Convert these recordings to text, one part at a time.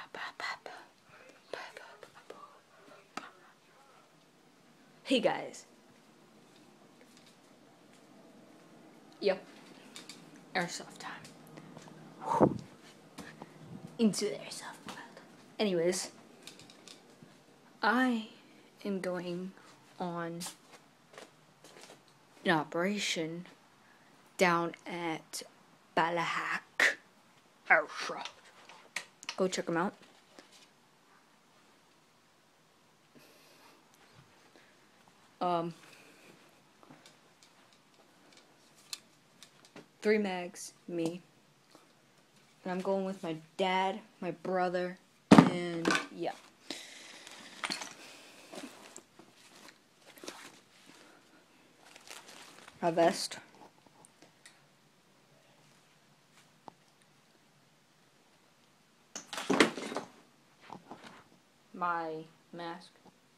Hey guys. Yep. Airsoft time. Whew. Into the airsoft world. Anyways, I am going on an operation down at Balahak Airsoft. Go check them out. Three mags, me. And I'm going with my dad, my brother, and yeah. My vest. My mask.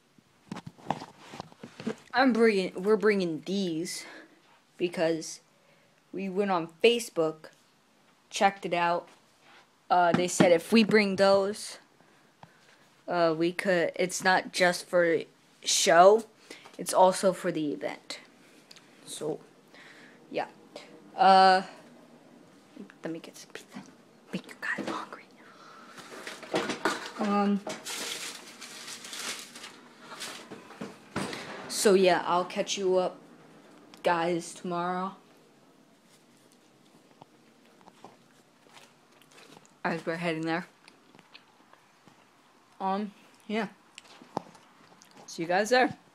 We're bringing these because we went on Facebook, checked it out. They said if we bring those, we could. It's not just for show; it's also for the event. So, yeah. Let me get some pizza. Make you guys hungry. So yeah, I'll catch you up, guys, tomorrow. As we're heading there. Yeah. See you guys there.